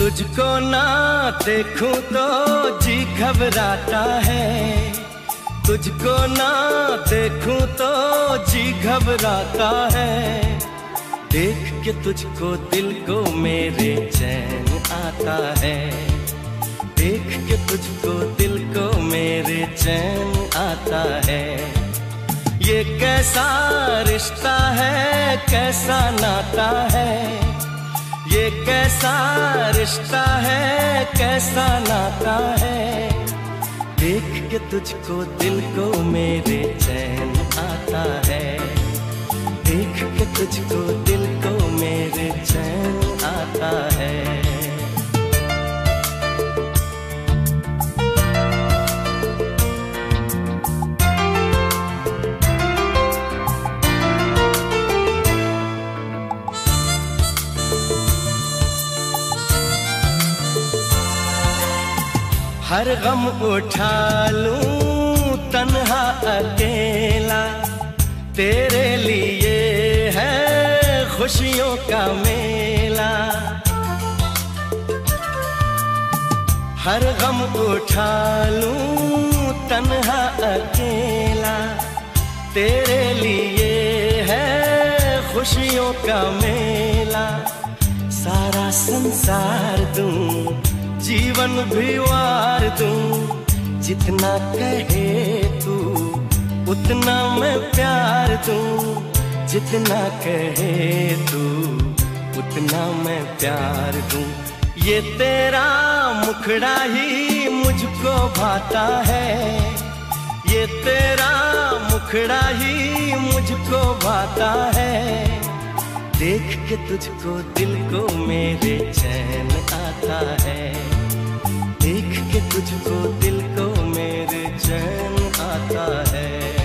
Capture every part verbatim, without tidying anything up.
तुझको ना देखूं तो जी घबराता है, तुझको ना देखूं तो जी घबराता है। देख के तुझको दिल को मेरे चैन आता है, देख के तुझको दिल को मेरे चैन आता है। ये कैसा रिश्ता है, कैसा नाता है, ये कैसा रिश्ता है, कैसा नाता है। देख के तुझको दिल को मेरे चैन आता है, देख के तुझको दिल को मेरे चैन आता है। हर गम उठा लूं तन्हा अकेला, तेरे लिए है खुशियों का मेला। हर गम उठा लूं तन्हा अकेला, तेरे लिए है खुशियों का मेला। सारा संसार दूं, जीवन भी वार दूं, जितना कहे तू उतना मैं प्यार दूं, जितना कहे तू उतना मैं प्यार दूं। ये तेरा मुखड़ा ही मुझको भाता है, ये तेरा मुखड़ा ही मुझको भाता है। देख के तुझको दिल को मेरे चैन आता है, देख के तुझको दिल को मेरे चैन आता है।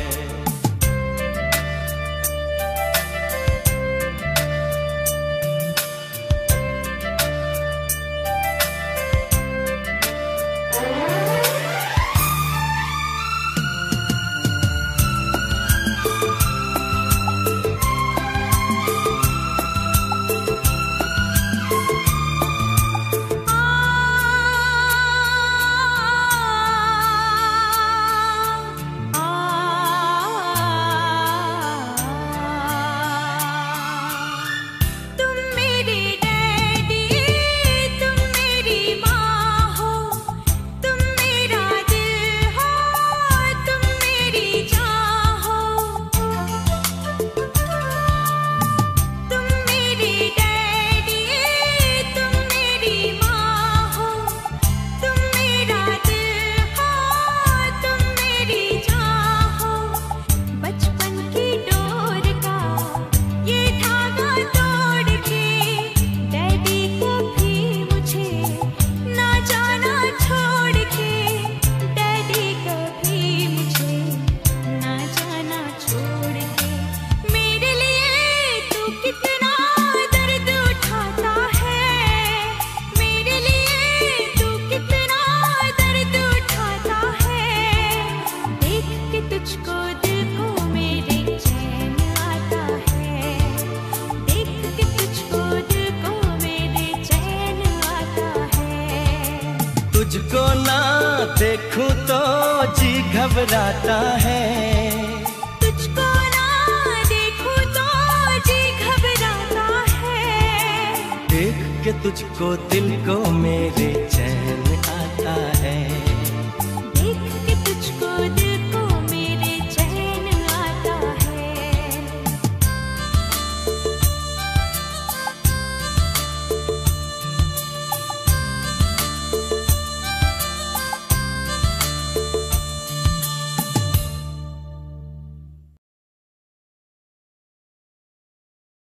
तुझको ना देखूं तो जी घबराता है, तुझको ना देखूं तो जी घबराता है। देख के तुझको दिल को मेरे